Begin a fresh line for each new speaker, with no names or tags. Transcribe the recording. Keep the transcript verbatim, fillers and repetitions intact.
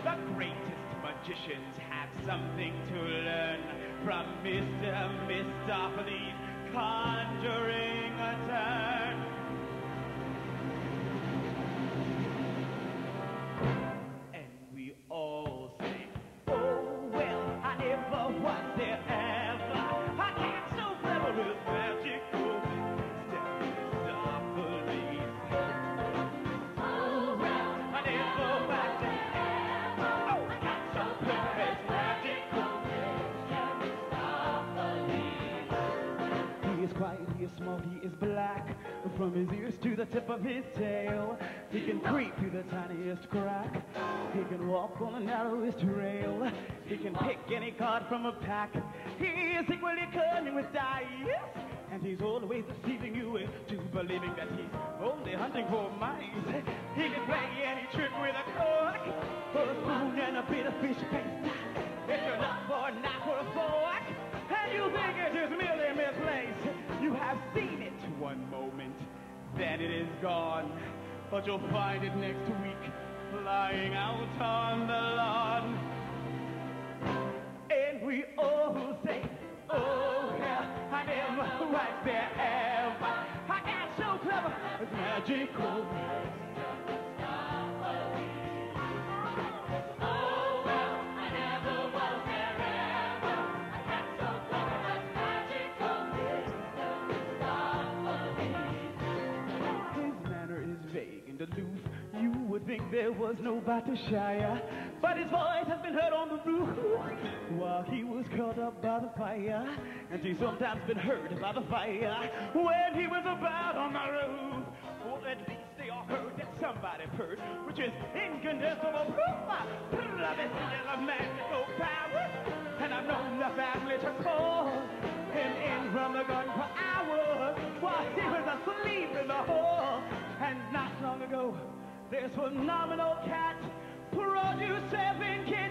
The greatest magicians have something to learn from Mister Mistopheles conjuring a turn. And we all say, oh well, I never was there ever. I can't so clever with magical Mister Mistopheles. Oh well, I never was there ever. Oh, I can't so clever with magical Mister Mistopheles. He is quiet, he is small, he is black. From his ears to the tip of his tail, he can creep through the tiniest crack. He can walk on the narrowest rail. He can pick any card from a pack. He is equally cunning with dice, and he's always deceiving you into believing that he's only hunting for mice. He can play any trick with a cork, or a spoon and a bit of fish paste. If you're not for a knife or a fork, and you think it is merely misplaced, you have seen it one moment, then it is gone. But you'll find it next week, lying out on the lawn. And we all say, oh yeah, I never was there ever. I am so clever, it's magical. Aloof. You would think there was no Batashaya, but his voice has been heard on the roof while he was caught up by the fire, and he's sometimes been heard by the fire when he was about on the roof. Or at least they all heard that somebody purred, which is incontestable proof of his little magical power. And I've known the family to call him in from the garden for hours while he was asleep in the hall. And not long ago, this phenomenal cat produced seven kids.